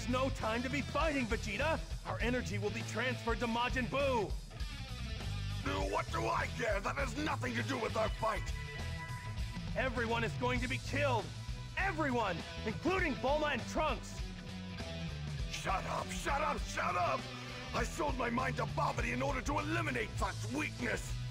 There's no time to be fighting, Vegeta! Our energy will be transferred to Majin Buu! What do I care? That has nothing to do with our fight! Everyone is going to be killed! Everyone! Including Bulma and Trunks! Shut up, shut up, shut up! I sold my mind to Babidi in order to eliminate such weakness!